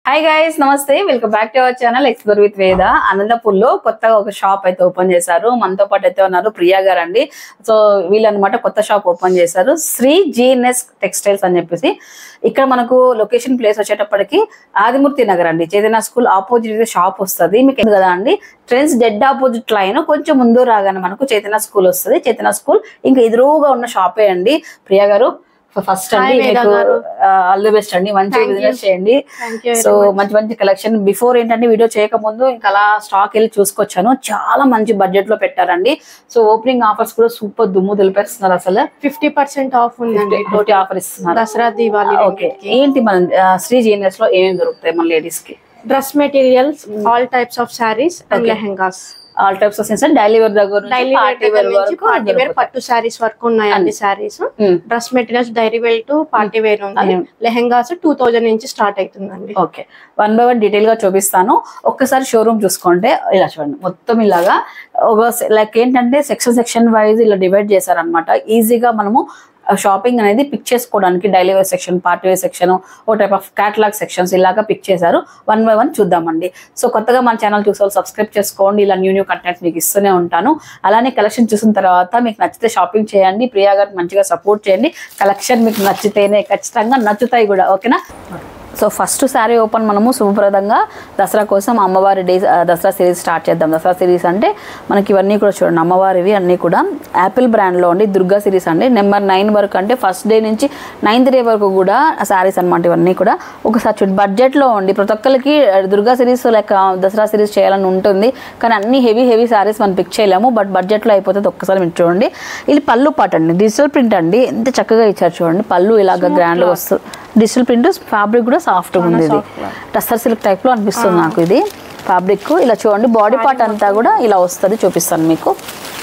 Hi guys, namaste. Welcome back to our channel Explore with Veda. Anandapurlo కొత్తగా ఒక shop అయితే open చేశారు. మనతో పాటు అయితే ఉన్నారు ప్రియా గారు అండి. సో వీళ్ళన్నమాట కొత్త షాప్ ఓపెన్ చేశారు. శ్రీ జీఎన్ఎస్ టెక్స్టైల్స్ అని చెప్పేసి ఇక్కడ మనకు లొకేషన్ ప్లేస్ వచ్చేటప్పటికి ఆదిమూర్తి నగర్ అండి. చైతన్య స్కూల్ ఆపోజిట్ షాప్ వస్తుంది. మీకు కదా అండి ట్రెండ్స్ డెడ్ ఆపోజిట్ లైన్ కొంచెం ముందు రాగానే మనకు చైతన్య స్కూల్ వస్తుంది. చైతన్య స్కూల్ ఇంకా ఎదురుగా ఉన్న షాపే అండి. ప్రియా గారు ఫస్ట్ అండి మీకు ఆల్ ది బెస్ట్ అండి, మంచి బిజినెస్ చేయండి. సో మంచి మంచి కలెక్షన్ బిఫోర్ ఏంటంటే వీడియో చేయకముందు ఇంకా అలా స్టాక్ వెళ్ళి చూసుకొచ్చాను. చాలా మంచి బడ్జెట్ లో పెట్టారండి. సో ఓపెనింగ్ ఆఫర్స్ కూడా సూపర్ దుమ్ము తెలిపేస్తున్నారు. అసలు 50% ఆఫ్ ఉందండి. టోటల్ ఆఫర్ ఇస్తున్నారు. దసరా దీవాలి. ఓకే, ఏంటి మన శ్రీ జీఎన్ఎస్ లో ఏమేమి దొరుకుతాయి మన లేడీస్ కి? Dress materials, all types of saris and lehengas. All types of sense daily wear దగ్గర డైలీ పార్టీ వేర్ పట్టు సారీస్ వరకు ఉన్నాయండి. Saris, dress materials daily wear to party wear ఉంది. లెహెంగాస్ 2000 నుంచి స్టార్ట్ అవుతుందండి. Okay, one by one detail గా చూపిస్తాను. ఒక్కసారి షోరూమ్ చూసుకుంటే ఇలా చూడండి, మొత్తం ఇలాగా ఒక లైక్ ఏంటంటే సెక్షన్ వైజ్ ఇలా డివైడ్ చేశారనమాట. ఈజీగా మనము షాపింగ్ అనేది పిక్ చేసుకోవడానికి daily wear section, party wear section, ఓ టైప్ ఆఫ్ క్యాటలాగ్ సెక్షన్స్ ఇలాగా పిక్ చేశారు. వన్ బై వన్ చూద్దామండి. సో కొత్తగా మన ఛానల్ చూసే వాళ్ళు సబ్స్క్రైబ్ చేసుకోండి. ఇలా న్యూ కంటెంట్ మీకు ఇస్తూనే ఉంటాను. అలానే కలెక్షన్ చూసిన తర్వాత మీకు నచ్చితే షాపింగ్ చేయండి. ప్రియా గారికి మంచిగా సపోర్ట్ చేయండి. కలెక్షన్ మీకు నచ్చితేనే ఖచ్చితంగా నచ్చుతాయి కూడా. ఓకేనా? సో ఫస్ట్ శారీ ఓపెన్ మనము శుభప్రదంగా దసరా కోసం అమ్మవారి డేస్ దసరా సిరీస్ స్టార్ట్ చేద్దాం. దసరా సిరీస్ అంటే మనకి ఇవన్నీ కూడా చూడండి, అమ్మవారివి అన్నీ కూడా యాపిల్ బ్రాండ్లో అండి. దుర్గా సిరీస్ అండి. నెంబర్ 9 వరకు అంటే ఫస్ట్ డే నుంచి 9th డే వరకు కూడా శారీస్ అనమాట. ఇవన్నీ కూడా ఒకసారి చూడండి, బడ్జెట్లో ఉండి ప్రతి ఒక్కరికి Durga series like Dasara series చేయాలని ఉంటుంది. కానీ అన్ని హెవీ శారీస్ మనం పిక్ చేయలేము. బట్ బడ్జెట్లో అయిపోతుంది. ఒక్కసారి మీరు చూడండి, ఇది పళ్ళు పాట అండి. డిజిటల్ ప్రింట్ అండి, ఎంత చక్కగా ఇచ్చారు చూడండి. పళ్ళు ఇలాగ గ్రాండ్గా వస్తుంది. డిజిటల్ ప్రింట్, ఫ్యాబ్రిక్ కూడా సాఫ్ట్గా ఉంది. ఇది టస్సర్ సిల్క్ టైప్లో అనిపిస్తుంది నాకు ఇది ఫ్యాబ్రిక్. ఇలా చూడండి, బాడీ పార్ట్ అంతా కూడా ఇలా వస్తుంది. చూపిస్తాను మీకు.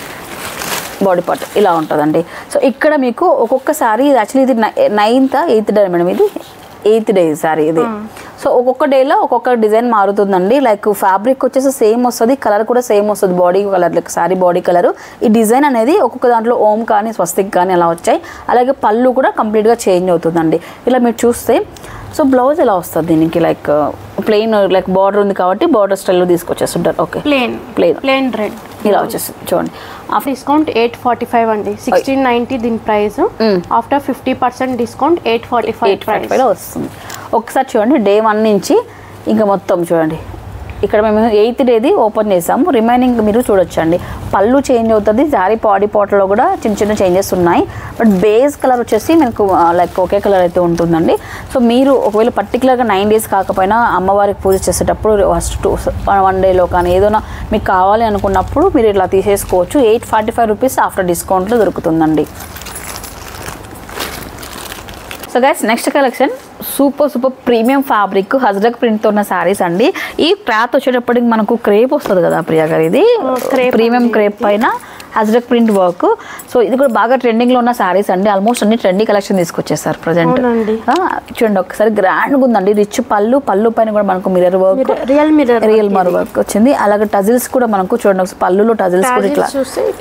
బాడీ పార్ట్ ఇలా ఉంటుందండి. సో ఇక్కడ మీకు ఒక్కొక్క సారీ, ఇది యాక్చువల్లీ ఇది 9th 8th డే మేడం. ఇది 8th డే సారీ ఇది. సో ఒక్కొక్క డేలో ఒక్కొక్క డిజైన్ మారుతుందండి. లైక్ ఫ్యాబ్రిక్ వచ్చేసి సేమ్ వస్తుంది, కలర్ కూడా సేమ్ వస్తుంది. Body colour like sari body colour. ఈ డిజైన్ అనేది ఒక్కొక్క దాంట్లో ఓం కానీ స్వస్తిక్ కానీ అలా వచ్చాయి. అలాగే పళ్ళు కూడా కంప్లీట్గా చేంజ్ అవుతుందండి. ఇలా మీరు చూస్తే సో బ్లౌజ్ ఎలా వస్తుంది దీనికి, లైక్ ప్లెయిన్ లైక్ బార్డర్ ఉంది కాబట్టి బార్డర్ స్టైల్లో తీసుకొచ్చేస్తుంటారు. ఓకే, ప్లెయిన్ రెడ్ ఇలా వచ్చేస్తుంది చూడండి. డిస్కౌంట్ 845 అండి. 1690 దీని ప్రైస్. ఆఫ్టర్ 50% డిస్కౌంట్ 845 వస్తుంది. ఒకసారి చూడండి, డే 1 నుంచి ఇంకా మొత్తం చూడండి. ఇక్కడ మేము 8th డేది ఓపెన్ చేసాము. రిమైనింగ్ మీరు చూడొచ్చండి. పళ్ళు చేంజ్ అవుతుంది. శారీ బాడీ పార్ట్లో కూడా చిన్న చేంజెస్ ఉన్నాయి. బట్ బేస్ కలర్ వచ్చేసి మీకు లైక్ ఒకే కలర్ అయితే ఉంటుందండి. సో మీరు ఒకవేళ పర్టికులర్గా 9 days కాకపోయినా అమ్మవారికి పూజ చేసేటప్పుడు ఫస్ట్ 1 డేలో కానీ ఏదైనా మీకు కావాలి అనుకున్నప్పుడు మీరు ఇట్లా తీసేసుకోవచ్చు. 845 రూపీస్ ఆఫ్టర్ డిస్కౌంట్లో దొరుకుతుందండి. So guys, next collection super premium fabric Ajrakh ప్రింట్తో ఉన్న శారీస్ అండి. ఈ క్లాత్ వచ్చేటప్పటికి మనకు క్రేప్ వస్తుంది కదా ప్రియా గారు, ఇది ప్రీమియం క్రేప్ పైన హజ్రక్ ప్రింట్ వర్క్. సో ఇది కూడా బాగా ట్రెండింగ్లో ఉన్న శారీస్ అండి. ఆల్మోస్ట్ అన్ని ట్రెండీ కలెక్షన్ తీసుకొచ్చేసారు ప్రజెంట్. చూడండి ఒకసారి, గ్రాండ్గా ఉందండి. రిచ్ పళ్ళు పైన కూడా మనకు mirror work, real mirror work వచ్చింది. అలాగే టజిల్స్ కూడా మనకు చూడండి, పళ్ళులో టజిల్స్ కూడా ఇట్లా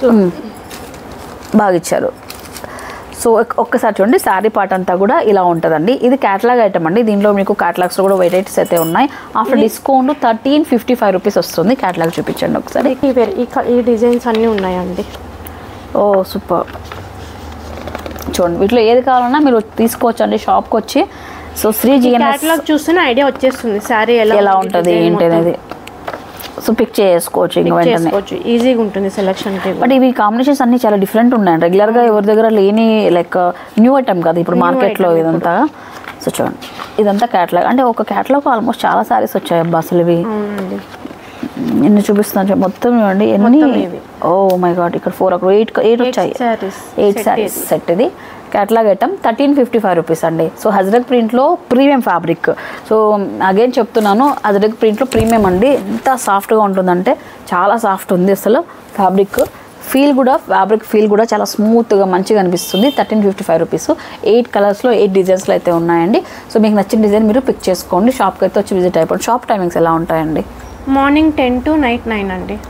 బాగా ఇచ్చారు. సో ఒక్కసారి చూడండి, శారీ పార్ట్ అంతా కూడా ఇలా ఉంటుందండి. ఇది క్యాటలాగ్ ఐటమ్ అండి. దీంట్లో మీకు క్యాటలాగ్స్లో కూడా వెరైటీస్ అయితే ఉన్నాయి. ఆఫ్టర్ డిస్కౌంట్ 1355 రూపీస్ వస్తుంది. క్యాటలాగ్ చూపించండి ఒకసారి. ఈ డిజైన్స్ అన్నీ ఉన్నాయండి. Oh super. చూడండి, వీటిలో ఏది కావాలన్నా మీరు తీసుకోవచ్చు అండి షాప్కి వచ్చి. సో శ్రీ జీఎన్ఎస్ క్యాటలాగ్ చూస్తేనే ఐడియా వచ్చేస్తుంది శారీ ఎలా ఉంటుంది ఏంటి అనేది. సో పిక్ చేసుకోవచ్చు ఇంకా వెంటనే, ఈజీగా ఉంటుంది సెలెక్షన్. బట్ ఇవి కాంబినేషన్స్ అన్ని చాలా డిఫరెంట్ ఉన్నాయి. రెగ్యులర్గా ఎవరి దగ్గర లేని లైక్ న్యూ ఐటమ్ కదా ఇప్పుడు మార్కెట్లో ఇదంతా. సో చూడండి, ఇదంతా క్యాటలాగ్ అంటే ఒక క్యాటలాగ్ ఆల్మోస్ట్ చాలా సారీస్ వచ్చాయి అబ్బా అసలు. ఇవి ఎన్ని చూపిస్తున్నాను మొత్తం చూడండి ఎన్ని. ఓ మై గాడ్, ఇక్కడ 4 అక్కడ 8 వచ్చాయి. 8 సారీస్ సెట్. ఇది క్యాటలాగ్ ఐటమ్ 1355 రూపీస్ అండి. సో హజ్రక్ ప్రింట్లో ప్రీమియం ఫ్యాబ్రిక్. సో అగైన్ చెప్తున్నాను, హజ్రక్ ప్రింట్లో ప్రీమియం అండి. ఎంత సాఫ్ట్గా ఉంటుందంటే చాలా సాఫ్ట్ ఉంది అసలు ఫ్యాబ్రిక్. ఫ్యాబ్రిక్ ఫీల్ కూడా చాలా స్మూత్గా మంచిగా అనిపిస్తుంది. 1355 రూపీస్. 8 కలర్స్లో 8 డిజైన్స్లో అయితే ఉన్నాయండి. సో మీకు నచ్చిన డిజైన్ మీరు పిక్ చేసుకోండి. షాప్కి అయితే వచ్చి విజిట్ అయిపోండి. షాప్ టైమింగ్స్ ఎలా ఉంటాయండి? మార్నింగ్ 10 to నైట్ 9 అండి.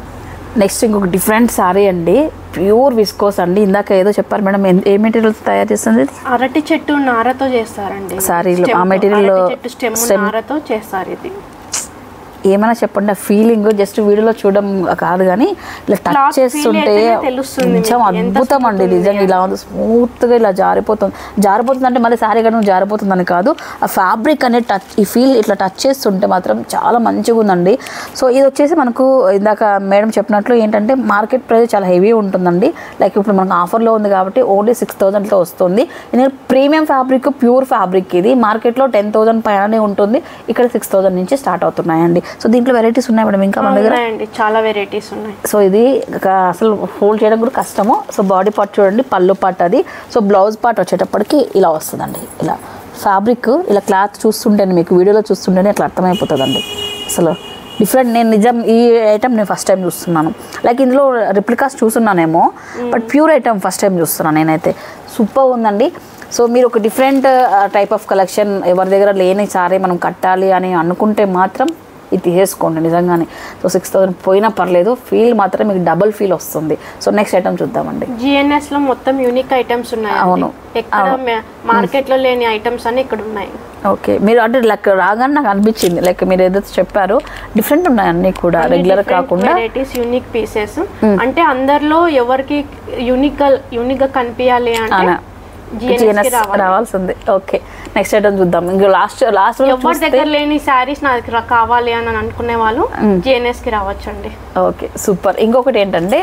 నెక్స్ట్ ఇంకొక డిఫరెంట్ సారీ అండి, ప్యూర్ విస్కోస్ అండి. ఇందాక ఏదో చెప్పారు మేడం, ఏ మెటీరియల్స్ తయారు చేస్తుంది? అరటి చెట్టు నారతో చేస్తారండి సారీలో. ఆ మెటీరియల్ స్టెమ్ నారతో చేస్తారు. ఇది ఏమైనా చెప్పండి, ఆ ఫీలింగ్ జస్ట్ వీడియోలో చూడడం కాదు కానీ ఇలా టచ్ చేస్తుంటే కొంచెం అద్భుతం అండి నిజంగా. ఇలా ఉంది స్మూత్గా ఇలా జారిపోతుంది అంటే మళ్ళీ సారీ కనుక జారిపోతుందని కాదు, ఆ ఫ్యాబ్రిక్ అనే టచ్, ఈ ఫీల్ ఇట్లా టచ్ చేస్తుంటే మాత్రం చాలా మంచిగా ఉందండి. సో ఇది వచ్చేసి మనకు ఇందాక మేడం చెప్పినట్లు ఏంటంటే మార్కెట్ ప్రైస్ చాలా హెవీ ఉంటుందండి. లైక్ ఇప్పుడు మనకు ఆఫర్లో ఉంది కాబట్టి ఓన్లీ 6000లో వస్తుంది. ఇది ప్రీమియం ఫ్యాబ్రిక్, ప్యూర్ ఫ్యాబ్రిక్. ఇది మార్కెట్లో 10,000 పైననే ఉంటుంది, ఇక్కడ 6000 నుంచి స్టార్ట్ అవుతున్నాయండి. సో దీంట్లో వెరైటీస్ ఉన్నాయి మేడం ఇంకా మన దగ్గర? చాలా వెరైటీస్ ఉన్నాయి. సో ఇది అసలు హోల్డ్ చేయడం కూడా కష్టము. సో బాడీ పార్ట్ చూడండి, పళ్ళు పార్ట్ అది. సో బ్లౌజ్ పార్ట్ వచ్చేటప్పటికి ఇలా వస్తుందండి. ఇలా ఫ్యాబ్రిక్, ఇలా క్లాత్ చూస్తుంటే మీకు వీడియోలో చూస్తుంటేనే అట్లా అర్థమైపోతుందండి. అసలు డిఫరెంట్. నేను నిజం ఈ ఐటమ్ నేను ఫస్ట్ టైం చూస్తున్నాను. లైక్ ఇందులో రిప్లికాస్ చూస్తున్నానేమో, but pure item first time చూస్తున్నాను నేనైతే. సూపర్ ఉందండి. సో మీరు ఒక డిఫరెంట్ టైప్ ఆఫ్ కలెక్షన్ ఎవరి దగ్గర లేని సారీ మనం కట్టాలి అని అనుకుంటే మాత్రం ఇది తీసేసుకోండి నిజంగానే. సో 6000 పోయినా పర్లేదు, ఫీల్ మాత్రం మీకు డబుల్ ఫీల్ వస్తుంది. సో నెక్స్ట్ ఐటమ్ చూద్దామండి. జిఎన్ఎస్ లో మొత్తం యూనిక్ ఐటమ్స్ ఉన్నాయి. అవును, ఎక్కడ మార్కెట్ లో లేని ఐటమ్స్ అన్ని ఇక్కడ ఉన్నాయి. ఓకే, మీరు అంటే లైక్ రాగానే నాకు అనిపించింది, లైక్ మీరు ఏదైతే చెప్పారో డిఫరెంట్ ఉన్నాయి అన్ని కూడా, రెగ్యులర్ కాకుండా వెరైటీస్, యూనిక్ పీసెస్. అంటే అందరిలో ఎవరికి యూనిక్ గా కనిపించాలి అంటే జిఎన్ఎస్ రావాల్సింది. ఓకే, నెక్స్ట్ ఐటమ్ చూద్దాం. ఇంకా లాస్ట్ ఎవరి దగ్గర లేని శారీస్ నాకు కావాలి అని అనుకునే వాళ్ళు జిఎన్ఎస్ కి రావచ్చండి. Okay, super. ఇంకొకటి ఏంటంటే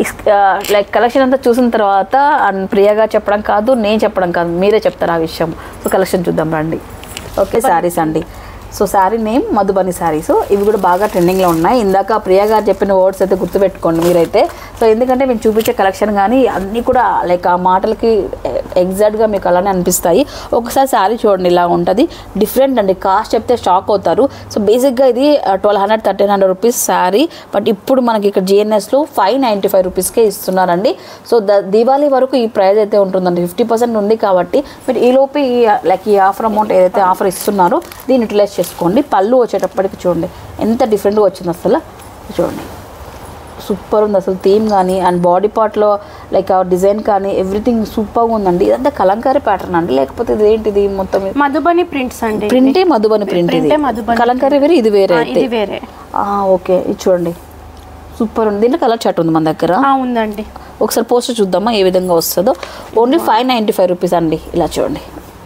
లైక్ కలెక్షన్ అంతా చూసిన తర్వాత ప్రియాగా చెప్పడం కాదు, నేను చెప్పడం కాదు, మీరే చెప్తారు ఆ విషయం. సో కలెక్షన్ చూద్దాం రండి. ఓకే, శారీస్ అండి. So sari name Madhubani saris. ఇవి కూడా బాగా ట్రెండింగ్లో ఉన్నాయి. ఇందాక ప్రియా గారు చెప్పిన వర్డ్స్ అయితే గుర్తుపెట్టుకోండి మీరైతే. సో ఎందుకంటే మేము చూపించే కలెక్షన్ కానీ అన్నీ కూడా లైక్ ఆ మాటలకి ఎగ్జాక్ట్గా మీకు అలానే అనిపిస్తాయి. ఒకసారి శారీ చూడండి, ఇలా ఉంటుంది. డిఫరెంట్ అండి, కాస్ట్ చెప్తే షాక్ అవుతారు. సో బేసిక్గా ఇది 1200-1300 రూపీస్ శారీ, బట్ ఇప్పుడు మనకి ఇక్కడ జిఎన్ఎస్లో 595 రూపీస్కే ఇస్తున్నారండి. సో దీవాళీ వరకు ఈ ప్రైస్ అయితే ఉంటుందండి, 50% ఉంది కాబట్టి మీరు ఈలోపు ఈ ఆఫర్ అమౌంట్ ఏదైతే ఆఫర్ ఇస్తున్నారో దీన్ని యూటిలైజ్ చేసుకోండి. పళ్ళు వచ్చేటప్పటికి చూడండి ఎంత డిఫరెంట్గా వచ్చింది అసలు. చూడండి సూపర్ ఉంది అసలు, థీమ్ కానీ అండ్ బాడీ పార్ట్లో లైక్ ఆ డిజైన్ కానీ ఎవ్రీథింగ్ సూపర్గా ఉందండి. ఇదంతా కలంకారీ ప్యాటర్న్ అండి, లేకపోతే ఇది ఏంటిది మొత్తం మధుబని ప్రింట్స్ అండి. ప్రింటే మధుబని ప్రింట్, ఇది కలంకారీ వేరే, ఇది వేరే అయితే. ఓకే, ఇది చూడండి సూపర్ ఉంది. దీంట్లో కలర్ చార్ట్ ఉంది మన దగ్గర ఉందండి. ఒకసారి పోస్టర్ చూద్దామా ఏ విధంగా వస్తుందో. ఓన్లీ 595 రూపీస్ అండి. ఇలా చూడండి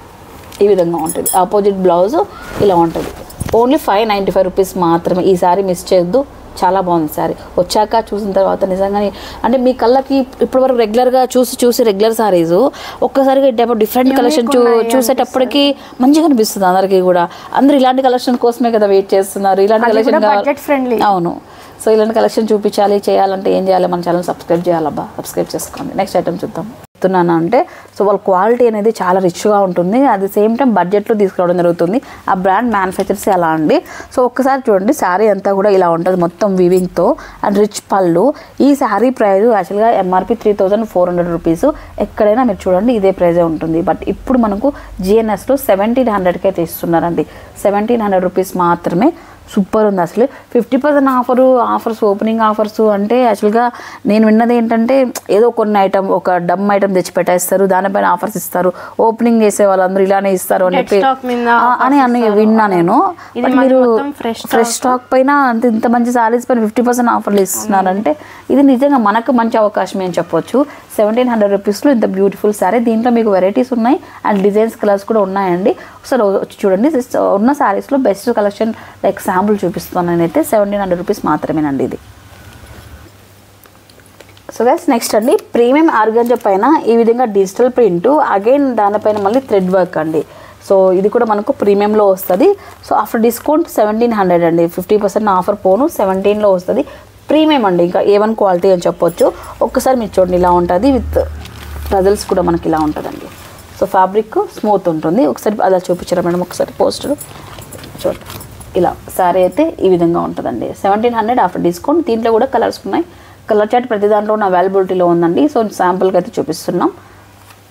ఈ విధంగా ఉంటుంది. ఆపోజిట్ బ్లౌజ్ ఇలా ఉంటుంది. ఓన్లీ 595 రూపీస్ మాత్రమే. ఈ సారీ మిస్ చేయొద్దు, చాలా బాగుంది సారీ. వచ్చాక చూసిన తర్వాత నిజంగానే అంటే మీ కళ్ళకి ఇప్పటివరకు రెగ్యులర్గా చూసి రెగ్యులర్ సారీస్ ఒక్కసారిగా డిఫరెంట్ కలెక్షన్ చూసేటప్పటికి మంచిగా అనిపిస్తుంది అందరికీ కూడా. అందరూ ఇలాంటి కలెక్షన్ కోసమే కదా వెయిట్ చేస్తున్నారు, ఇలాంటి కలెక్షన్. అవును, సో ఇలాంటి కలెక్షన్ చూపించాలి, చేయాలంటే ఏం చేయాలి, మన ఛానల్ సబ్స్క్రైబ్ చేయాలబ్బా, సబ్స్క్రైబ్ చేసుకోండి. నెక్స్ట్ ఐటమ్ చూద్దాం. చెప్తున్నాను అంటే సో వాళ్ళ క్వాలిటీ అనేది చాలా రిచ్గా ఉంటుంది, అట్ ది సేమ్ టైం బడ్జెట్లో తీసుకురావడం జరుగుతుంది. ఆ బ్రాండ్ మ్యానుఫ్యాక్చర్స్ అలా అండి. సో ఒక్కసారి చూడండి, శారీ అంతా కూడా ఇలా ఉంటుంది మొత్తం వీవింగ్తో అండ్ రిచ్ పళ్ళు. ఈ శారీ ప్రైస్ యాక్చువల్గా ఎంఆర్పి 3400 రూపీస్. ఎక్కడైనా మీరు చూడండి ఇదే ప్రైజే ఉంటుంది, బట్ ఇప్పుడు మనకు జిఎన్ఎస్లో 1700కి అయితే ఇస్తున్నారండి. 1700 రూపీస్ మాత్రమే. సూపర్ ఉంది అసలు. 50% ఆఫర్స్, ఓపెనింగ్ ఆఫర్స్ అంటే యాక్చువల్గా నేను విన్నది ఏంటంటే ఏదో కొన్ని ఐటమ్, ఒక డమ్ ఐటమ్ తెచ్చి పెట్టేస్తారు, దానిపైన ఆఫర్స్ ఇస్తారు, ఓపెనింగ్ చేసే వాళ్ళందరూ ఇలానే ఇస్తారు అని చెప్పి అని విన్నా నేను. మీరు ఫ్రెష్ స్టాక్ పైన ఇంత మంచి సారీస్ పైన 50% ఆఫర్లు ఇస్తున్నారంటే ఇది నిజంగా మనకు మంచి అవకాశమే అని చెప్పొచ్చు. 1700 రూపీస్లో ఇంత బ్యూటిఫుల్ శారీ. దీంట్లో మీకు వెరైటీస్ ఉన్నాయి అండ్ డిజైన్స్, కలర్స్ కూడా ఉన్నాయండి. ఒకసారి వచ్చి చూడండి. ఉన్న శారీస్లో బెస్ట్ కలెక్షన్ లైక్ శాంపుల్ చూపిస్తున్నాను నేనైతే. 1700 రూపీస్ మాత్రమేనండి ఇది. సో గైస్ నెక్స్ట్ అండి, ప్రీమియం ఆర్గాంజా పైన ఈ విధంగా డిజిటల్ ప్రింట్, అగైన్ దానిపైన మళ్ళీ థ్రెడ్ వర్క్ అండి. సో ఇది కూడా మనకు ప్రీమియంలో వస్తుంది. సో ఆఫ్టర్ డిస్కౌంట్ 1700 అండి, 50% ఆఫర్ పోను 17లో వస్తుంది. ప్రీమియం అండి, ఇంకా A1 క్వాలిటీ అని చెప్పొచ్చు. ఒక్కసారి మీరు చూడండి ఇలా ఉంటుంది, విత్ రజల్స్ కూడా మనకి ఇలా ఉంటుందండి. సో ఫ్యాబ్రిక్ స్మూత్ ఉంటుంది. ఒకసారి అలా చూపించారా మేడం, ఒకసారి పోస్టర్ చూడండి. ఇలా శారీ అయితే ఈ విధంగా ఉంటుందండి. 1700 ఆఫ్టర్ డిస్కౌంట్. దీంట్లో కూడా కలర్స్ ఉన్నాయి. కలర్ చార్ట్ ప్రతి దాంట్లో ఉన్న అవైలబిలిటీలో ఉందండి. సో శాంపుల్కి అయితే చూపిస్తున్నాం.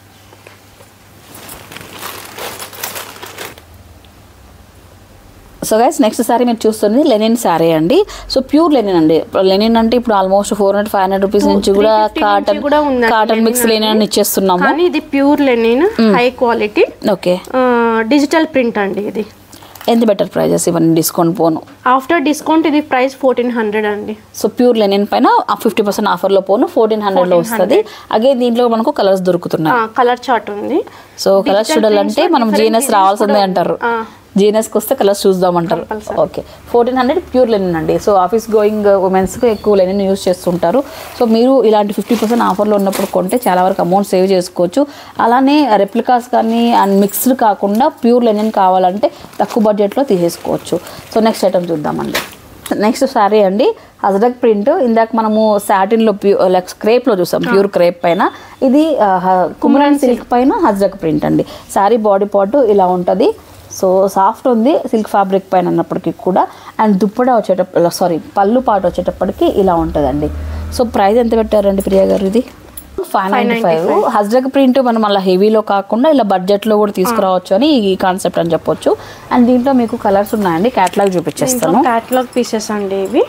So so guys next sari మీరు చూస్తుంది లెనిన్ సారీ అండి. సో ప్యూర్ లెనిన్ అండి. లెనిన్ అంటే ఇప్పుడు ఆల్మోస్ట్ 400-500 రూపీస్ నుంచి కూడా కాటన్ మిక్స్ లెనిన్ అని ఇచ్చేస్తున్నాము. కానీ ఇది pure linen, high quality. Okay, digital print అండి. ఇది ఎంత బెటర్ ప్రైజెస్ ఇవన్నీ డిస్కౌంట్ పోను. ఆఫ్టర్ డిస్కౌంట్ ఇది ప్రైస్ 1400 అండి. సో ప్యూర్ లెనిన్ పైన 50% ఆఫర్లో పోను 1400లో వస్తుంది. అగైన్ దీంట్లో మనకు కలర్స్ దొరుకుతున్నాయి. కలర్ చార్ట్ ఉంది. సో కలర్స్ చూడాలంటే మనం జీఎన్ఎస్ రావాల్సిందే అంటారు. జీఎన్ఎస్కి వస్తే కలర్స్ చూద్దామంటారు. ఓకే, 1400 ప్యూర్ లెనిన్ అండి. సో ఆఫీస్ గోయింగ్ ఉమెన్స్కి ఎక్కువ లెనిన్ యూజ్ చేస్తుంటారు. సో మీరు ఇలాంటి 50% ఆఫర్లో ఉన్నప్పుడు కొంటే చాలా వరకు అమౌంట్ సేవ్ చేసుకోవచ్చు. అలానే రెప్లికాస్ కానీ అండ్ మిక్స్డ్ కాకుండా ప్యూర్ లెనిన్ కావాలంటే తక్కువ బడ్జెట్లో తీసేసుకోవచ్చు. సో నెక్స్ట్ ఐటమ్ చూద్దామండి. నెక్స్ట్ శారీ అండి, హజ్రక్ ప్రింట్. ఇందాక మనము సాటిన్లో లైక్ క్రేప్లో చూసాం, ప్యూర్ క్రేప్ పైన. ఇది కుమరన్ సిల్క్ పైన హజ్రక్ ప్రింట్ అండి. శారీ బాడీ పార్ట్ ఇలా ఉంటుంది. సో సాఫ్ట్ ఉంది సిల్క్ ఫ్యాబ్రిక్ పైన అన్నప్పటికీ కూడా. అండ్ దుప్పట వచ్చేటప్పుడు పళ్ళు పాటు వచ్చేటప్పటికి ఇలా ఉంటుందండి. సో ప్రైస్ ఎంత పెట్టారండి ప్రియా గారు? ఇది 595. హజ్రక్ ప్రింట్ మనం అలా హెవీలో కాకుండా ఇలా బడ్జెట్లో కూడా తీసుకురావచ్చు అని ఈ కాన్సెప్ట్ అని చెప్పొచ్చు. అండ్ దీంట్లో మీకు కలర్స్ ఉన్నాయండి, క్యాటలాగ్ చూపించేస్తాను. క్యాటలాగ్ పీసెస్ అండి ఇవి.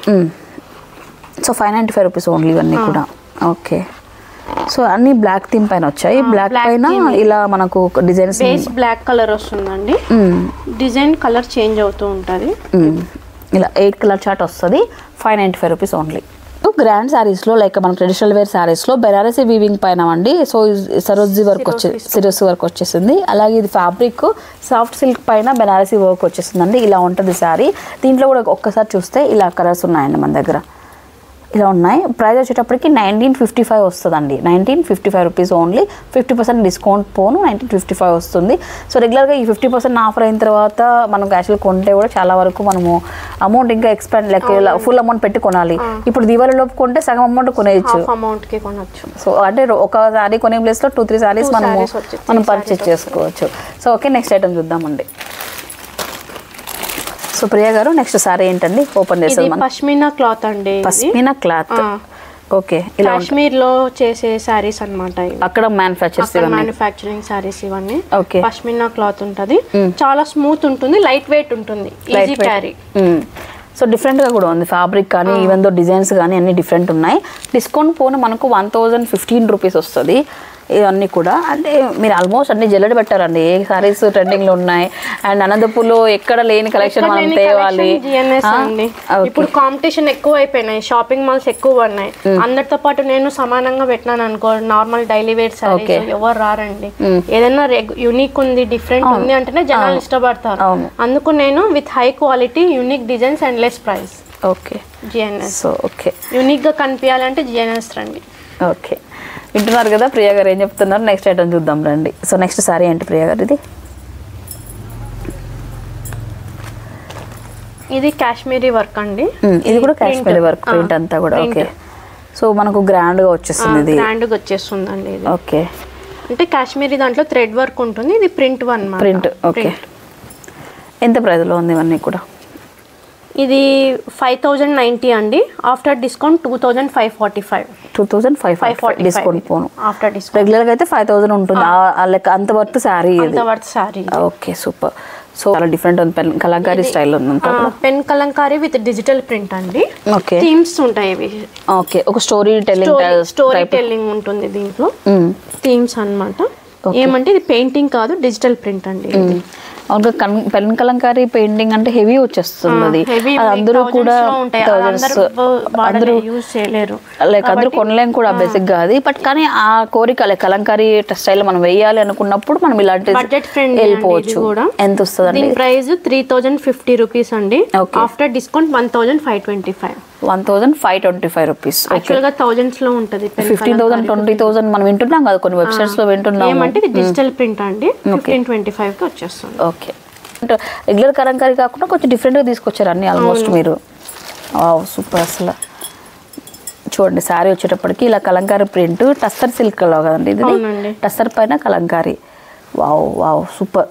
సో 595 రూపీస్ ఓన్లీ ఇవన్నీ కూడా. ఓకే, సో అన్ని బ్లాక్ థీమ్ పైన వచ్చాయి. బ్లాక్ పైన ఇలా మనకు డిజైన్స్, బేస్ బ్లాక్ కలర్ వస్తుందండి. డిజైన్ కలర్ చేంజ్ అవుతూ ఉంటుంది. ఇలా 8 కలర్ చార్ట్ వస్తుంది. 595 రూపీస్ ఓన్లీ. గ్రాండ్ శారీస్లో లైక్ మన ట్రెడిషనల్ వేర్ శారీస్లో బెనారసీ వీవింగ్ పైన అండి. సో సరోజీ వర్క్ సిరోస్ వర్క్ వచ్చేసింది. అలాగే ఇది ఫ్యాబ్రిక్ సాఫ్ట్ సిల్క్ పైన బెనారసీ వర్క్ వచ్చేసిందండి. ఇలా ఉంటుంది శారీ. దీంట్లో కూడా ఒక్కసారి చూస్తే ఇలా కలర్స్ ఉన్నాయండి మన దగ్గర. ఇలా ఉన్నాయి. ప్రైస్ వచ్చేటప్పటికి 1955 వస్తుందండి. 1955 రూపీస్ ఓన్లీ. 50% డిస్కౌంట్ పోను 1955 వస్తుంది. సో రెగ్యులర్గా ఈ 50% ఆఫర్ అయిన తర్వాత మనం యాక్చువల్ కొంటే కూడా చాలా వరకు మనము అమౌంట్ ఇంకా ఎక్స్పెండ్ లైక్ ఫుల్ అమౌంట్ పెట్టి కొనాలి. ఇప్పుడు దివాళీ లోపు కొంటే సగం అమౌంట్ కొనేయచ్చు. సో అంటే ఒక శారీ కొనే ప్లేస్లో 2-3 శారీస్ మనం పర్చేస్ చేసుకోవచ్చు. సో ఓకే, నెక్స్ట్ ఐటమ్ చూద్దామండి. సో ప్రియా గారు నెక్స్ట్ సారీ ఏంటండి ఓపెన్ చేస్తాం? పష్మినా క్లాత్ అండి. పష్మినా క్లాత్. ఓకే, కాశ్మీర్ లో చేసే సారీస్ అన్నమాట. అక్కడ మ్యానుఫ్యాక్చరింగ్ సారీస్ ఇవన్నీ. ఓకే, పష్మినా క్లాత్ ఉంటది. చాలా స్మూత్ ఉంటుంది, లైట్ వెయిట్ ఉంటుంది, ఈజీ క్యారీ. సో డిఫరెంట్గా కూడా ఉంది ఫ్యాబ్రిక్ కానీ ఈవెన్ దో డిజైన్స్ కానీ అన్ని డిఫరెంట్ ఉన్నాయి. డిస్కౌంట్ పోను మనకు 1015 రూపీస్ వస్తుంది. ఇవన్నీ కూడా అంటే మీరు ఆల్మోస్ట్ అన్ని జల్లెడ పెట్టారండి. ఏ సారీస్ ట్రెండింగ్ లో ఉన్నాయి. అండ్ అనంతపూర్లో ఎక్కడ లేని కలెక్షన్ మనం తేవాలి. ఇప్పుడు కాంపిటీషన్ ఎక్కువ అయిపోయినాయి, షాపింగ్ మాల్స్ ఎక్కువ ఉన్నాయి. అందరితో పాటు నేను సమానంగా పెట్టినాను అనుకో, నార్మల్ డైలీ వేర్ సారీస్ ఎవరు రారండి. ఏదైనా యూనిక్ ఉంది, డిఫరెంట్ ఉంది అంటేనే జనాలు ఇష్టపడతారు. అందుకు నేను with high quality, unique designs and less price. Okay, GNS. Okay, unique గా కనిపించాలంటే జిఎన్ఎస్ రండి. ఓకే, వింటున్నారు కదా ప్రియా గారు ఏం చెప్తున్నారు. నెక్స్ట్ ఐటమ్ చూద్దాం రండి. సో నెక్స్ట్ సారీ ఏంటి ప్రియా గారు? ఇది కాశ్మీరీ వర్క్ అండి. ఇది కూడా కాశ్మీరీ వర్క్ ప్రింట్ అంతా కూడా. ఓకే, సో మనకు గ్రాండ్ గా వచ్చేస్తుంది. ఇది గ్రాండ్ గా వచ్చేస్తుంది అండి. ఓకే, అంటే కాశ్మీరీ దాంట్లో థ్రెడ్ వర్క్ ఉంటుంది. ఇది ప్రింట్ వన్ ప్రింట్. ఓకే, ఎంత ప్రైస్ లో ఉంది ఇవన్నీ కూడా? ఇది 5090 అండి. After discount 2545. 2545 డిస్కౌంట్ పోను. ఆఫ్టర్ డిస్కౌంట్ రెగ్యులర్ గా అయితే 5000 ఉంటుంది. లైక్ అంత worth sari. Okay, super. So చాలా డిఫరెంట్ ఉంది. పెన్ కలంకారీ స్టైల్ ఉంది. Pen Kalamkari with digital print అండి. ఓకే, థీమ్స్ ఉంటాయి ఇవి. ఓకే, ఒక స్టోరీ టెల్లింగ్ ఉంటుంది దీంట్లో. థీమ్స్ అన్నమాట. ఏమంటే ఇది పెయింటింగ్ కాదు, డిజిటల్ ప్రింట్ అండి. పెన్ కలంకారీ పెయింటింగ్ అంటే హెవీ వచ్చేస్తుంది. అందరూ కూడా లైక్ అందరూ కొనలేం కూడా బేసిక్ గా అది. బట్ కానీ ఆ కోరిక లైక్ కలంకారీ స్టైల్ మనం వేయాలి అనుకున్నప్పుడు మనం ఇలాంటి బడ్జెట్ ఫ్రెండ్లీ వెళ్ళిపోవచ్చు. ఎంత వస్తుంది? ప్రైస్ 3050 రూపీస్ అండి. After discount 1525. 1525 రూపీస్. యాక్చువల్ గా థౌజండ్స్ లో ఉంటది. 15,000 20,000 మనం వింటున్నాం కదా కొన్ని వెబ్సైట్స్ లో వింటున్నాం. ఏమంటే ఇది డిజిటల్ ప్రింట్ అండి. 1525 కి వచ్చేస్తుంది. ఓకే, రెగ్యులర్ కలంకారీ కాకుండా కొంచెం డిఫరెంట్ గా తీసుకొచ్చారు అన్ని ఆల్మోస్ట్ మీరు. సూపర్. అసలు చూడండి శారీ వచ్చేటప్పటికి ఇలా కలంకారీ ప్రింట్ టస్సర్ సిల్క్ లో కదండి ఇది. టస్సర్ పైన కలంకారీ. Wow wow super.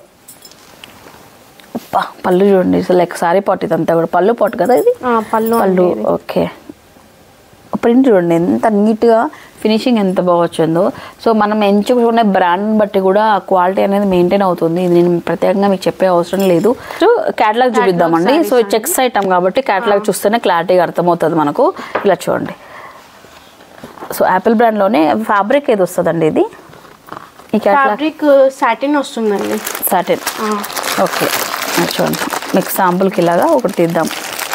పళ్ళు చూడండి లైక్ సారీ పాట్ ఇదంతా కూడా పళ్ళు పాట్ కదా ఇది. పళ్ళు. ఓకే, ప్రింట్ చూడండి ఎంత నీట్గా ఫినిషింగ్ ఎంత బాగా వచ్చిందో. సో మనం ఎంచుకునే బ్రాండ్ బట్టి కూడా క్వాలిటీ అనేది మెయింటైన్ అవుతుంది. ఇది నేను ప్రత్యేకంగా మీకు చెప్పే అవసరం లేదు. సో క్యాటలాగ్ చూపిద్దామండి. సో చెక్స్ ఐటమ్ కాబట్టి క్యాటలాగ్ చూస్తేనే క్లారిటీగా అర్థమవుతుంది మనకు. ఇలా చూడండి. సో యాపిల్ బ్రాండ్లోనే ఫ్యాబ్రిక్ ఏది వస్తుందండి ఇది? ఈ ఫ్యాబ్రిక్ సాటిన్ వస్తుందండి. Satin, okay. చూడండి మీకు శాంపుల్కి ఇలాగా ఒకటి తీద్దాం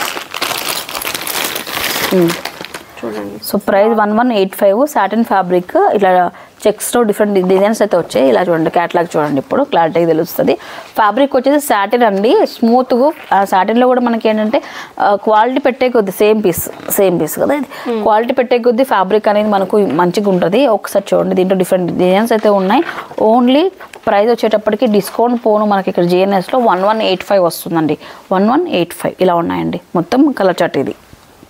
చూడండి. So price 1185 satin fabric. ఇట్లా చెక్స్లో డిఫరెంట్ డిజైన్స్ అయితే వచ్చాయి. ఇలా చూడండి క్యాటలాగ్ చూడండి, ఇప్పుడు క్లారిటీ తెలుస్తుంది. ఫ్యాబ్రిక్ వచ్చేసి సాటిన్ అండి, స్మూత్గా. సాటిన్లో కూడా మనకి ఏంటంటే క్వాలిటీ పెట్టే కొద్ది సేమ్ పీస్ కదా ఇది. క్వాలిటీ పెట్టే కొద్ది ఫ్యాబ్రిక్ అనేది మనకు మంచిగా ఉంటుంది. ఒకసారి చూడండి, దీంట్లో డిఫరెంట్ డిజైన్స్ అయితే ఉన్నాయి. ఓన్లీ ప్రైస్ వచ్చేటప్పటికి డిస్కౌంట్ పోను మనకి ఇక్కడ జిఎన్ఎస్లో 1185 వస్తుందండి. 1185 ఇలా ఉన్నాయండి. మొత్తం కలర్ చార్ట్ ఇది.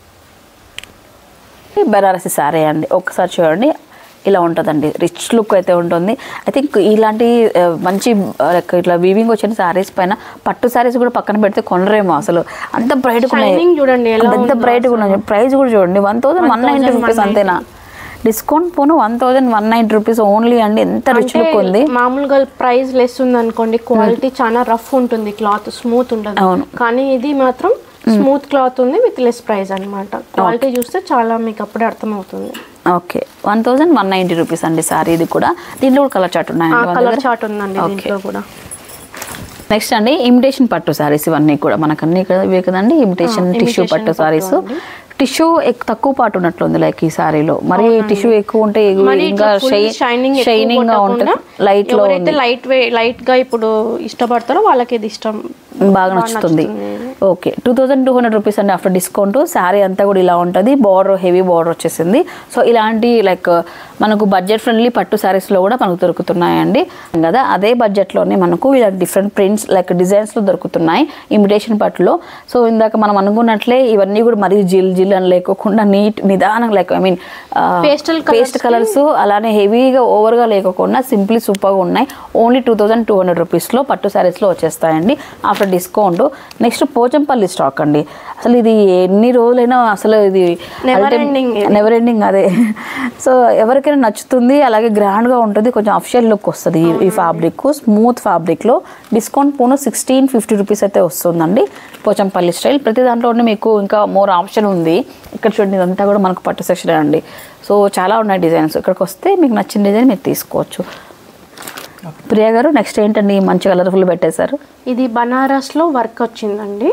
బెనారసి శారీ అండి, ఒకసారి చూడండి ఇలా ఉంటుందండి. రిచ్ లుక్ అయితే ఉంటుంది. ఐ థింక్ ఇలాంటి మంచి ఇట్లా వీవింగ్ వచ్చిన శారీస్ పైన పట్టు శారీస్ కూడా పక్కన పెడితే కొనరేమో అసలు, అంత బ్రైట్గా ఉన్నాయి. ఎంత బ్రైట్గా ఉన్నాయి. ప్రైస్ కూడా చూడండి 1190 రూపీస్ అంతేనా? డిస్కౌంట్ పోను 1190 రూపీస్ ఓన్లీ అండి. ఎంత రిచ్ లుక్ ఉంది. మామూలుగా ప్రైస్ లెస్ ఉంది అనుకోండి, క్వాలిటీ చాలా రఫ్ ఉంటుంది, క్లాత్ స్మూత్ ఉంటుంది. అవును, కానీ ఇది మాత్రం స్మూత్ క్లాత్ ఉంది విత్ లెస్ ప్రైస్ అనమాట. క్వాలిటీ చూస్తే చాలా మీకు అప్పుడే అర్థమవుతుంది. ఓకే, 1190 రూపీస్ అండి సారీ. ఇది కూడా దీంట్లో కూడా కలర్ చార్ట్ ఉన్నాయి. కలర్ చార్ట్ ఉందండి దీంట్లో కూడా. నెక్స్ట్ అండి ఇమిటేషన్ పట్టు సారీస్. ఇవన్నీ కూడా మనకన్నీ ఇవే కదండి, ఇమిటేషన్ టిష్యూ పట్టు సారీస్. టిష్యూ తక్కువ పాటు ఉన్నట్లుంది లైక్ ఈ సారీలో. మరి టిష్యూ ఎక్కువ ఉంటే ఇంకా షైనింగ్ గా ఉంటుంది. లైట్ లో లైట్ గా ఇప్పుడు ఇష్టపడతారో వాళ్ళకి ఇది ఇష్టం బాగా నచ్చుతుంది. ఓకే, 2200 రూపీస్ అండి ఆఫ్టర్ డిస్కౌంట్. శారీ అంతా కూడా ఇలా ఉంటుంది. బార్డర్ హెవీ బార్డర్ వచ్చేసింది. సో ఇలాంటి లైక్ మనకు బడ్జెట్ ఫ్రెండ్లీ పట్టు శారీస్లో కూడా మనకు దొరుకుతున్నాయండి కదా. అదే బడ్జెట్లోనే మనకు ఇలా డిఫరెంట్ ప్రింట్స్ లైక్ డిజైన్స్లో దొరుకుతున్నాయి ఇమిటేషన్ పట్టులో. సో ఇందాక మనం అనుకున్నట్లే ఇవన్నీ కూడా మరీ జిల్ అని లేకోకుండా నీట్ నిదానం like I mean pastel colours అలానే హెవీగా ఓవర్గా లేకోకుండా సింప్లీ సూపర్గా ఉన్నాయి. ఓన్లీ 2200 రూపీస్లో పట్టు శారీస్లో వచ్చేస్తాయండి after discount. Next Pochampally stock అండి. అసలు ఇది ఎన్ని రోజులైనా అసలు ఇది నెవర్ ఎండింగ్ అదే. సో ఎవరికైనా నచ్చుతుంది, అలాగే గ్రాండ్గా ఉంటుంది, కొంచెం అఫిషియల్ లుక్ వస్తుంది ఈ ఫ్యాబ్రిక్. స్మూత్ ఫ్యాబ్రిక్లో డిస్కౌంట్ పోను 1650 రూపీస్ అయితే వస్తుందండి పోచంపల్లి స్టైల్. ప్రతి దాంట్లోనే మీకు ఇంకా మోర్ ఆప్షన్ ఉంది. ఇక్కడ చూడండి ఇదంతా కూడా మనకు పట్టు సెక్షన్ అండి. సో చాలా ఉన్నాయి డిజైన్స్. ఇక్కడికి వస్తే మీకు నచ్చిన డిజైన్ మీరు తీసుకోవచ్చు. ప్రియా గారు నెక్స్ట్ ఏంటండి మంచి కలర్ఫుల్ పెట్టేశారు? ఇది బనారస్ లో వర్క్ వచ్చిందండి.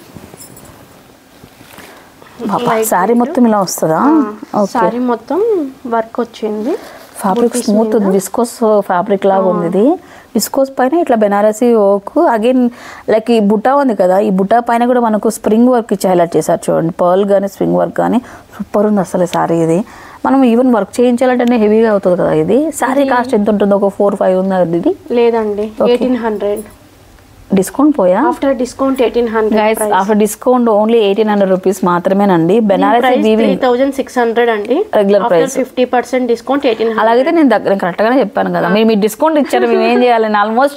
సారీ మొత్తం ఇలా వస్తుందా? సారీ మొత్తం వర్క్ వచ్చింది. ఫ్యాబ్రిక్ స్మూత్ విస్కోస్ ఫ్యాబ్రిక్ లాగా ఉంది. ఇది విస్కోస్ పైన ఇట్లా బెనారసీ వర్క్ అగైన్ లైక్ ఈ బుట్టా ఉంది కదా, ఈ బుట్టా పైన కూడా మనకు స్ప్రింగ్ వర్క్ ఇచ్చి హైలైట్ చేశారు చూడండి. పర్ల్ కానీ స్ప్రింగ్ వర్క్ కానీ సూపర్ ఉంది అసలు సారీ. ఇది మనం ఈవెన్ వర్క్ చేయించాలంటే హెవీగా అవుతుంది కదా. ఇది సారీ కాస్ట్ ఎంత ఉంటుంది? ఒక 4-5 ఉంది ఇది? లేదండి 1800. డిస్కౌంట్ పోయా? After discount 1800 guys. After discount only 1800 rupees మాత్రమేనండి. బెనారసీ వీవింగ్ 3600 అండి రెగ్యులర్ ప్రైస్. 50% డిస్కౌంట్ 1800. అలాగైతే నేను కరెక్ట్ గానే చెప్పాను కదా. మీరు డిస్కౌంట్ ఇచ్చారు, మేము ఏం చేయాలని ఆల్మోస్ట్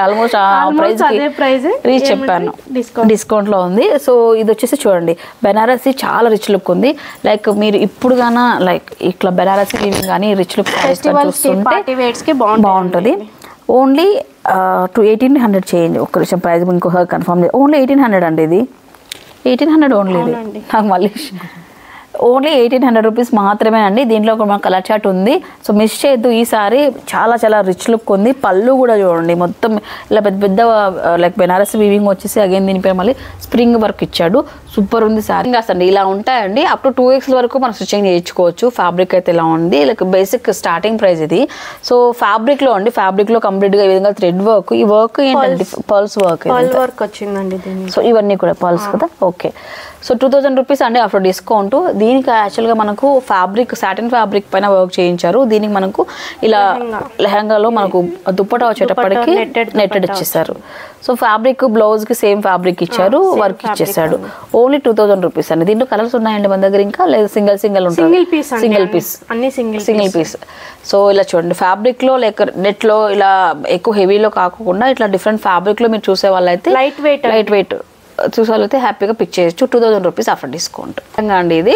రీచ్ చెప్పాను. డిస్కౌంట్ లో ఉంది. సో ఇది వచ్చేసి చూడండి బెనారసీ చాలా రిచ్ లుక్ ఉంది. లైక్ మీరు ఇప్పుడు గానా లైక్ ఇట్లా బెనారసీ వీవింగ్ కానీ రిచ్ లుక్ చూస్తుంటే బాగుంటుంది. Only 1800 change. ఒక్క నిమిషం ప్రైస్ ఇంకొక కన్ఫర్మ్. ఓన్లీ 1800 అండి. ఇది 1800 ఓన్లీ. ఇది నాకు మళ్ళీ ఓన్లీ 1800 రూపీస్ మాత్రమే అండి. దీంట్లో ఒక కలర్ చార్ట్ ఉంది. సో మిస్ చేయొద్దు. ఈసారి చాలా చాలా రిచ్ లుక్ ఉంది. పళ్ళు కూడా చూడండి మొత్తం ఇలా పెద్ద పెద్ద లైక్ బెనారస్ వీవింగ్ వచ్చేసి అగైన్ దీనిపై మళ్ళీ స్ప్రింగ్ వర్క్ ఇచ్చాడు. సూపర్ ఉంది సారీ. అసలు ఇలా ఉంటాయండి. అప్ టు 2x వరకు మనం స్టిచ్చింగ్ చేయించుకోవచ్చు. ఫ్యాబ్రిక్ అయితే ఇలా ఉంది. లైక్ బేసిక్ స్టార్టింగ్ ప్రైస్ ఇది. సో ఫ్యాబ్రిక్ లో అండి, ఫ్యాబ్రిక్ లో కంప్లీట్ గా ఈ విధంగా థ్రెడ్ వర్క్. ఈ వర్క్ ఏంటంటే పర్ల్స్ వర్క్ వచ్చిందండి. సో ఇవన్నీ కూడా పర్ల్స్ కదా. ఓకే, సో 2000 రూపీస్ అండి ఆఫ్టర్ డిస్కౌంట్. దీనికి యాక్చువల్గా మనకు ఫ్యాబ్రిక్ సాటిన్ ఫ్యాబ్రిక్ పైన వర్క్ చేయించారు. దీనికి మనకు ఇలా లెహంగాలో మనకు దుప్పటా వచ్చేటప్పటికి నెట్టెడ్ ఇచ్చేసారు. సో ఫ్యాబ్రిక్ బ్లౌజ్ కి సేమ్ ఫ్యాబ్రిక్ ఇచ్చారు, వర్క్ ఇచ్చేసాడు. ఓన్లీ 2000 రూపీస్ అండి. దీంట్లో కలర్స్ ఉన్నాయండి మన దగ్గర ఇంకా, లేదా సింగిల్ ఉంటుంది, సింగిల్ పీస్. సో ఇలా చూడండి ఫ్యాబ్రిక్ లో లేక నెట్ లో ఇలా ఎక్కువ హెవీలో కాకుండా ఇట్లా డిఫరెంట్ ఫ్యాబ్రిక్ లో మీరు చూసే వాళ్ళైతే లైట్ వెయిట్ చూసే వాళ్ళైతే హ్యాపీగా పిక్ చేయొచ్చు. 2000 రూపీస్ ఆఫర్ డిస్కౌంట్ అండి. ఇది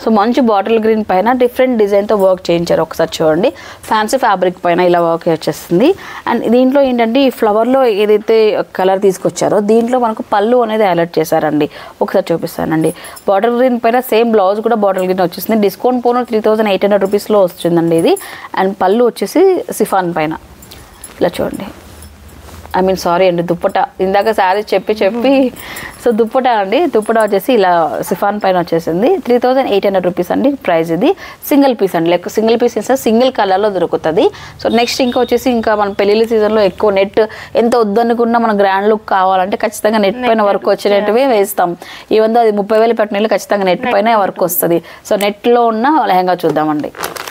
సో మంచి బాటిల్ గ్రీన్ పైన డిఫరెంట్ డిజైన్తో వర్క్ చేయించారు. ఒకసారి చూడండి, ఫ్యాన్సీ ఫ్యాబ్రిక్ పైన ఇలా వర్క్ వచ్చేస్తుంది. అండ్ దీంట్లో ఏంటంటే ఈ ఫ్లవర్లో ఏదైతే కలర్ తీసుకొచ్చారో దీంట్లో మనకు పళ్ళు అనేది హైలైట్ చేశారండి. ఒకసారి చూపిస్తానండి. బాటిల్ గ్రీన్ పైన సేమ్ బ్లౌజ్ కూడా బాటిల్ గ్రీన్ వచ్చేసింది. డిస్కౌంట్ పోను 3800 రూపీస్లో వస్తుందండి ఇది. అండ్ పళ్ళు వచ్చేసి సిఫాన్ పైన ఇలా చూడండి. ఐ మీన్ సారీ అండి, దుప్పట ఇందాక శారీ చెప్పి సో దుప్పట అండి. దుప్పట వచ్చేసి ఇలా సిఫాన్ పైన వచ్చేసింది. 3800 రూపీస్ అండి ప్రైస్. ఇది సింగిల్ పీస్ అండి, లైక్ సింగిల్ పీస్ ఇస్తే సింగిల్ కలర్లో దొరుకుతుంది. సో నెక్స్ట్ ఇంకా వచ్చేసి ఇంకా మన పెళ్ళిళ్ళ సీజన్లో ఎక్కువ నెట్ ఎంత వద్దనుకున్నా మన గ్రాండ్ లుక్ కావాలంటే ఖచ్చితంగా నెట్ పైన వర్క్ వచ్చేటట్టువే వేస్తాం. ఈవెన్ అది 30,000 పెట్టిన ఖచ్చితంగా నెట్ పైన వర్క్ వస్తుంది. సో నెట్లో ఉన్న లెహంగా చూద్దామండి.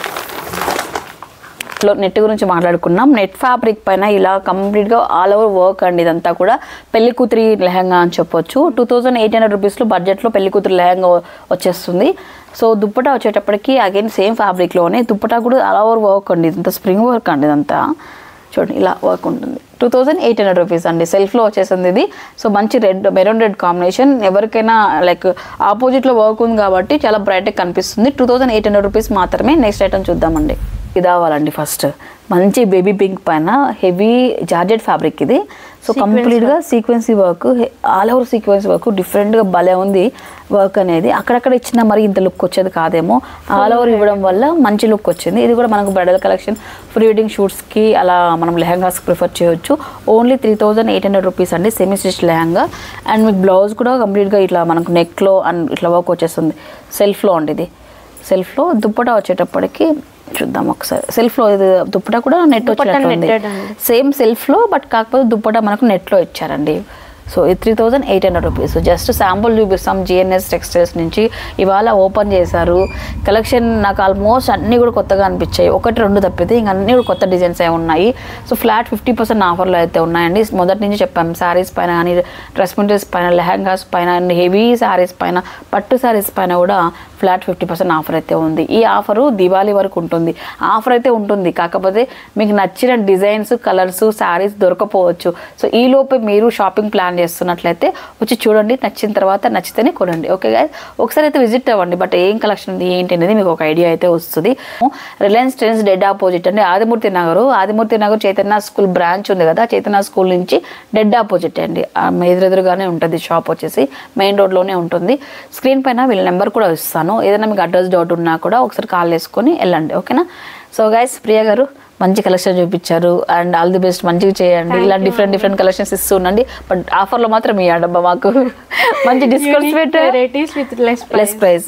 నెట్ గురించి మాట్లాడుకున్నాం. నెట్ ఫ్యాబ్రిక్ పైన ఇలా కంప్లీట్గా ఆల్ ఓవర్ వర్క్ అండి. ఇదంతా కూడా పెళ్లి కూతురి లెహంగా అని చెప్పొచ్చు. 2800 రూపీస్లో బడ్జెట్లో పెళ్లి కూతురి లెహంగా వచ్చేస్తుంది. సో దుప్పటా వచ్చేటప్పటికి అగైన్ సేమ్ ఫ్యాబ్రిక్లోనే దుప్పటా కూడా ఆల్ ఓవర్ వర్క్ అండి. ఇదంతా స్ప్రింగ్ వర్క్ అండి. ఇదంతా చూడండి ఇలా వర్క్ ఉంటుంది. 2800 రూపీస్ అండి. సెల్ఫ్లో వచ్చేసింది ఇది. సో మంచి మెరూన్ రెడ్ కాంబినేషన్. ఎవరికైనా లైక్ ఆపోజిట్లో వర్క్ ఉంది కాబట్టి చాలా బ్రైట్గా కనిపిస్తుంది. 2800 రూపీస్ మాత్రమే. నెక్స్ట్ ఐటమ్ చూద్దామండి. ఇది అవ్వాలండి. ఫస్ట్ మంచి బేబీ పింక్ పైన హెవీ జార్జెట్ ఫ్యాబ్రిక్ ఇది. సో కంప్లీట్గా sequins work, all over sequins work, డిఫరెంట్గా భలే ఉంది వర్క్ అనేది. అక్కడక్కడ ఇచ్చిన మరి ఇంత లుక్ వచ్చేది కాదేమో, ఆల్ ఓవర్ ఇవ్వడం వల్ల మంచి లుక్ వచ్చింది. ఇది కూడా మనకు బ్రైడల్ కలెక్షన్, ప్రీ వెడ్డింగ్ షూట్స్కి అలా మనం లెహంగాస్ ప్రిఫర్ చేయొచ్చు. ఓన్లీ 3800 రూపీస్ అండి సెమీ స్టిచ్ లెహంగా. అండ్ మీకు బ్లౌజ్ కూడా కంప్లీట్గా ఇట్లా మనకు నెక్లో అండ్ ఇట్లా వర్క్ వచ్చేస్తుంది. సెల్ఫ్లో అండి ఇది. సెల్ఫ్లో దుప్పటా వచ్చేటప్పటికి చూద్దాం ఒకసారి. సెల్ఫ్లో ఇది దుప్పటా కూడా నెట్ వచ్చేటట్టుంది. సేమ్ సెల్ఫ్లో బట్ కాకపోతే దుప్పటా మనకు నెట్లో ఇచ్చారండి. సో ఇది 3800 రూపీస్. జస్ట్ శాంపుల్ చూపిస్తాం జిఎన్ఎస్ టెక్స్టైల్స్ నుంచి. ఇవాళ ఓపెన్ చేశారు కలెక్షన్. నాకు ఆల్మోస్ట్ అన్నీ కూడా కొత్తగా అనిపించాయి. 1-2 తప్పితే ఇంక అన్నీ కూడా కొత్త డిజైన్స్ అయి ఉన్నాయి. సో ఫ్లాట్ 50% ఆఫర్లు అయితే ఉన్నాయండి. మొదటి నుంచి చెప్పాం, శారీస్ పైన కానీ, డ్రెస్ మెటీరియల్స్ పైన, లెహంగాస్ పైన, హెవీ శారీస్ పైన, పట్టు శారీస్ పైన కూడా ఫ్లాట్ 50% ఆఫర్ అయితే ఉంది. ఈ ఆఫరు దివాళీ వరకు ఉంటుంది. ఆఫర్ అయితే ఉంటుంది, కాకపోతే మీకు నచ్చిన డిజైన్స్, కలర్స్, శారీస్ దొరకపోవచ్చు. సో ఈ లోపే మీరు షాపింగ్ ప్లాన్ చేస్తున్నట్లయితే వచ్చి చూడండి. నచ్చిన తర్వాత నచ్చితేనే కొనండి. ఓకే గైస్, ఒకసారి అయితే విజిట్ అవ్వండి. బట్ ఏం కలెక్షన్ ఉంది ఏంటి అనేది మీకు ఒక ఐడియా అయితే వస్తుంది. రిలయన్స్ ట్రెండ్స్ డెడ్ ఆపోజిట్ అండి, ఆదిమూర్తి నగర్ చైతన్య స్కూల్ బ్రాంచ్ ఉంది కదా, చైతన్య స్కూల్ నుంచి డెడ్ ఆపోజిట్ అండి. ఎదురుగానే ఉంటుంది షాప్ వచ్చేసి, మెయిన్ రోడ్లోనే ఉంటుంది. స్క్రీన్ పైన వీళ్ళ నెంబర్ కూడా ఇస్తాను. ఏదైనా మీకు అడ్రస్ డౌట్ ఉన్నా కూడా ఒకసారి కాల్ చేసుకొని వెళ్ళండి. ఓకేనా? సో గైస్, ప్రియా గారు మంచి కలెక్షన్ చూపించారు. అండ్ ఆల్ ది బెస్ట్, మంచిగా చేయండి. ఇలా డిఫరెంట్ కలెక్షన్స్ ఇస్తూ ఉండండి. బట్ ఆఫర్లో మాత్రం ఈ అడబ్బా మాకు మంచి డిస్కౌంట్స్ పెట్టి లెస్ ప్రైస్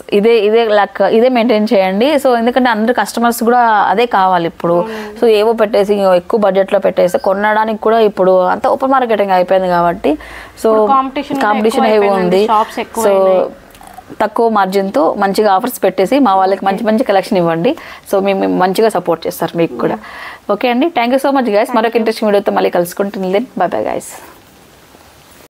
ఇదే మెయింటైన్ చేయండి. సో ఎందుకంటే అందరు కస్టమర్స్ కూడా అదే కావాలి ఇప్పుడు. సో ఏవో పెట్టేసి ఎక్కువ బడ్జెట్లో పెట్టేసి కొనడానికి కూడా ఇప్పుడు అంత ఓపెన్ మార్కెటింగ్ అయిపోయింది కాబట్టి సో కాంపిటీషన్ ఏవో ఉంది. సో తక్కువ మార్జిన్తో మంచిగా ఆఫర్స్ పెట్టేసి మా వాళ్ళకి మంచి కలెక్షన్ ఇవ్వండి. సో మేము మంచిగా సపోర్ట్ చేస్తారు మీకు కూడా. ఓకే అండి, thank you so much guys. మరొక ఇంట్రెస్టింగ్ వీడియోతో మళ్ళీ కలుసుకుంటుంది. By bye guys.